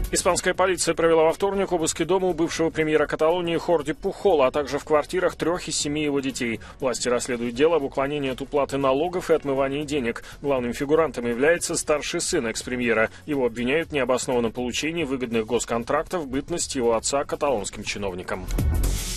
Испанская полиция провела во вторник обыски дома у бывшего премьера Каталонии Хорди Пухола, а также в квартирах 3 из 7 его детей. Власти расследуют дело об уклонении от уплаты налогов и отмывании денег. Главным фигурантом является старший сын экс-премьера. Его обвиняют в необоснованном получении выгодных госконтрактов в бытность его отца каталонским чиновником.